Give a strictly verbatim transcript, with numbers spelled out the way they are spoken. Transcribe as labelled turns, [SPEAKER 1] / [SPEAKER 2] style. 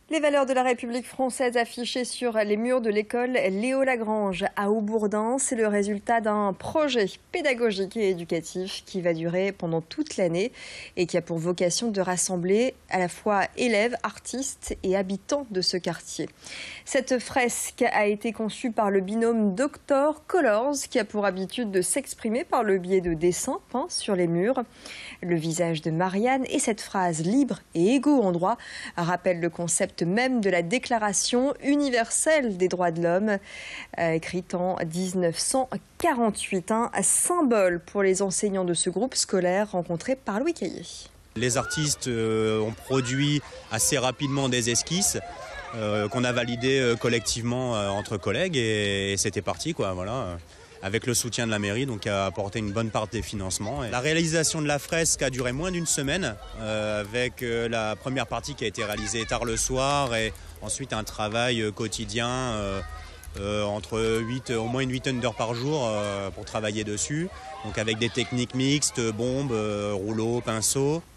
[SPEAKER 1] Les valeurs de la République française affichées sur les murs de l'école Léo Lagrange à Haubourdin, c'est le résultat d'un projet pédagogique et éducatif qui va durer pendant toute l'année et qui a pour vocation de rassembler à la fois élèves, artistes et habitants de ce quartier. Cette fresque a été conçue par le binôme Doctor Colors qui a pour habitude de s'exprimer par le biais de dessins peints sur les murs. Le visage de Marianne et cette phrase « libre et égaux en droit » rappellent le concept même de la Déclaration universelle des droits de l'homme, euh, écrite en mille neuf cent quarante-huit, un symbole pour les enseignants de ce groupe scolaire rencontré par Louis Caillé.
[SPEAKER 2] Les artistes euh, ont produit assez rapidement des esquisses euh, qu'on a validées euh, collectivement euh, entre collègues et, et c'était parti, quoi, voilà. Avec le soutien de la mairie, donc qui a apporté une bonne part des financements. La réalisation de la fresque a duré moins d'une semaine, euh, avec euh, la première partie qui a été réalisée tard le soir et ensuite un travail euh, quotidien euh, euh, entre huit, au moins une huitaine d'heures par jour euh, pour travailler dessus. Donc avec des techniques mixtes, bombes, euh, rouleaux, pinceaux.